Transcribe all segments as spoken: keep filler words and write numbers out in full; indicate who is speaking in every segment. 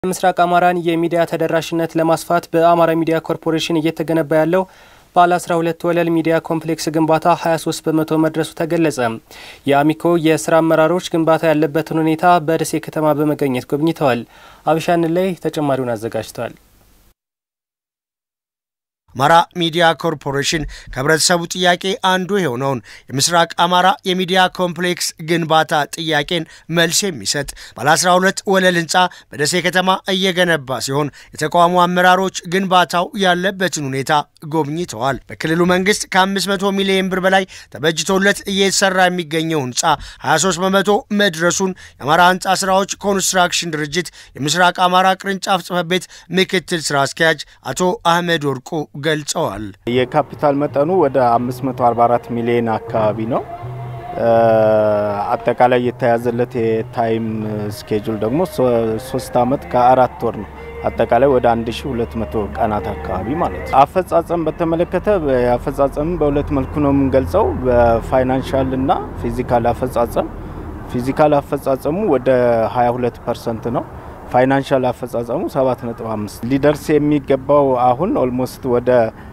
Speaker 1: ምስራቅ አማራን የሚዲያ ተደራሽነት ለማስፋት በአማራ ሚዲያ ኮርፖሬሽን እየተገነባ ያለው ባለ አስራ ሁለት ወለል ሚዲያ ኮምፕሌክስ ግንባታ ሃያ ሶስት በመቶ መድረሱ ተገለጸ። የአሚኮ የስራ አመራሮች ግንባታ ያለበትን ሁኔታ በደሴ ከተማ በመገኘት ጎብኝተዋል። አብሻን ላይ ተጨማሪውን አዘጋጅቷል።
Speaker 2: አማራ ሚዲያ ኮርፖሬሽን ከህብረተሰቡ ጥያቄ አንዱ የሆነውን የምስራቅ አማራ የሚዲያ ኮምፕሌክስ ግንባታ ጥያቄን መልስ የሚሰጥ ባለ አስራ ሁለት ወለል ህንጻ በደሴ ከተማ እየገነባ ሲሆን የተቋሙ አመራሮች ግንባታው ያለበትን ሁኔታ ጎብኝተዋል። በክልሉ መንግስት ከአምስት መቶ ሚሊዮን ብር በላይ ተበጅቶለት እየተሰራ የሚገኘው ህንጻ ሃያ ሶስት በመቶ መድረሱን የአማራ ህንጻ ስራዎች ኮንስትራክሽን ድርጅት የምስራቅ አማራ ቅርንጫፍ ጽሕፈት ቤት ምክትል ስራ አስኪያጅ አቶ አህመድ ወርቁ ገልጸዋል።
Speaker 3: የካፒታል መጠኑ ወደ አምስት መቶ አርባ አራት ሚሊዮን አካባቢ ነው። አጠቃላይ የተያዘለት የታይም ስኬጁል ደግሞ ሶስት አመት ከአራት ወር ነው። አጠቃላይ ወደ አንድ ሺህ ሁለት መቶ ቀናት አካባቢ ማለት ነው። አፈጻጸም በተመለከተ አፈጻጸም በሁለት መልኩ ነው የምንገልጸው፣ በፋይናንሻል እና ፊዚካል አፈጻጸም። ፊዚካል አፈጻጸሙ ወደ ሃያ ሁለት ፐርሰንት ነው። ፋይናንሻል አፈጻጸሙ ሰባት ነጥብ አምስት ሊደርስ የሚገባው አሁን ኦልሞስት ወደ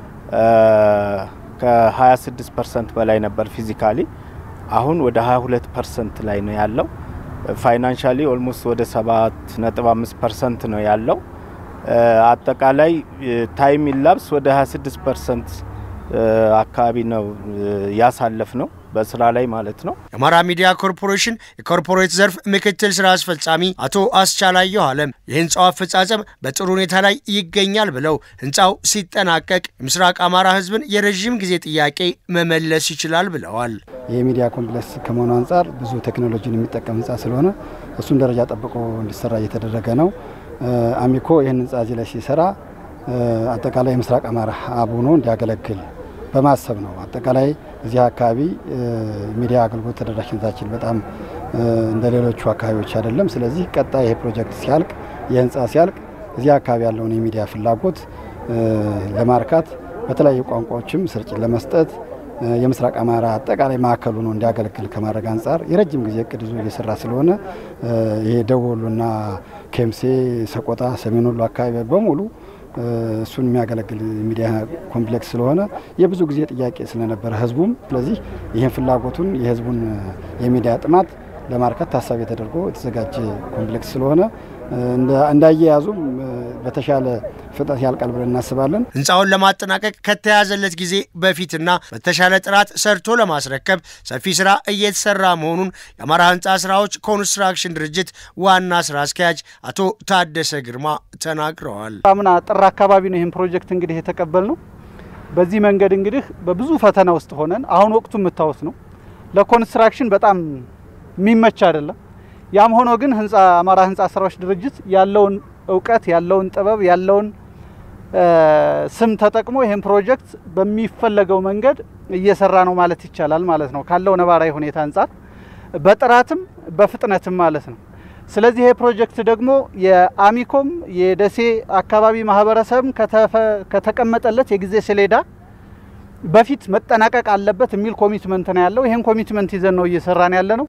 Speaker 3: ከ26 ፐርሰንት በላይ ነበር ፊዚካሊ፣ አሁን ወደ ሃያ ሁለት ፐርሰንት ላይ ነው ያለው። ፋይናንሻሊ ኦልሞስት ወደ ሰባት ነጥብ አምስት ፐርሰንት ነው ያለው። አጠቃላይ ታይም ኢላፕስ ወደ ሃያ ስድስት ፐርሰንት አካባቢ ነው ያሳለፍ ነው በስራ ላይ ማለት ነው።
Speaker 2: የአማራ ሚዲያ ኮርፖሬሽን የኮርፖሬት ዘርፍ ምክትል ስራ አስፈጻሚ አቶ አስቻላየሁ አለም የህንጻው አፈጻጸም በጥሩ ሁኔታ ላይ ይገኛል ብለው ህንጻው ሲጠናቀቅ የምስራቅ አማራ ህዝብን የረጅም ጊዜ ጥያቄ መመለስ ይችላል ብለዋል።
Speaker 4: የሚዲያ ኮምፕሌክስ ከመሆኑ አንፃር ብዙ ቴክኖሎጂን የሚጠቀም ህንጻ ስለሆነ እሱን ደረጃ ጠብቆ እንዲሰራ እየተደረገ ነው። አሚኮ ይህን ህንጻ እዚህ ላይ ሲሰራ አጠቃላይ የምስራቅ አማራ አቡኖ እንዲያገለግል በማሰብ ነው። አጠቃላይ እዚህ አካባቢ ሚዲያ አገልግሎት ተደራሽነታችን በጣም እንደሌሎቹ አካባቢዎች አይደለም። ስለዚህ ቀጣይ ይሄ ፕሮጀክት ሲያልቅ የህንጻ ሲያልቅ እዚህ አካባቢ ያለውን የሚዲያ ፍላጎት ለማርካት በተለያዩ ቋንቋዎችም ስርጭት ለመስጠት የምስራቅ አማራ አጠቃላይ ማዕከሉ ነው እንዲያገለግል ከማድረግ አንፃር የረጅም ጊዜ እቅድ ይዞ እየሰራ ስለሆነ ይሄ ደቡብ ወሎና ኬምሴ፣ ሰቆጣ፣ ሰሜን ወሎ አካባቢ በሙሉ እሱን የሚያገለግል ሚዲያ ኮምፕሌክስ ስለሆነ የብዙ ጊዜ ጥያቄ ስለነበረ ህዝቡም ስለዚህ ይሄን ፍላጎቱን የህዝቡን የሚዲያ ጥማት ለማርካት ታሳቢ ተደርጎ የተዘጋጀ ኮምፕሌክስ ስለሆነ እንዳያያዙም በተሻለ ፍጥነት ያልቃል ብለን እናስባለን።
Speaker 2: ህንጻውን ለማጠናቀቅ ከተያዘለት ጊዜ በፊትና በተሻለ ጥራት ሰርቶ ለማስረከብ ሰፊ ስራ እየተሰራ መሆኑን የአማራ ህንጻ ስራዎች ኮንስትራክሽን ድርጅት ዋና ስራ አስኪያጅ አቶ ታደሰ ግርማ ተናግረዋል።
Speaker 5: አምና ጥር አካባቢ ነው ይሄን ፕሮጀክት እንግዲህ የተቀበልነው። በዚህ መንገድ እንግዲህ በብዙ ፈተና ውስጥ ሆነን አሁን ወቅቱ መታወስ ነው ለኮንስትራክሽን በጣም የሚመች አይደለም። ያም ሆኖ ግን ህንጻ አማራ ህንጻ ስራዎች ድርጅት ያለውን ዕውቀት ያለውን ጥበብ ያለውን ስም ተጠቅሞ ይሄን ፕሮጀክት በሚፈለገው መንገድ እየሰራ ነው ማለት ይቻላል ማለት ነው። ካለው ነባራዊ ሁኔታ አንፃር በጥራትም በፍጥነትም ማለት ነው። ስለዚህ ይሄ ፕሮጀክት ደግሞ የአሚኮም የደሴ አካባቢ ማህበረሰብም ከተቀመጠለት የጊዜ ሰሌዳ በፊት መጠናቀቅ አለበት የሚል ኮሚትመንት ነው ያለው። ይሄን ኮሚትመንት ይዘን ነው እየሰራን ያለነው።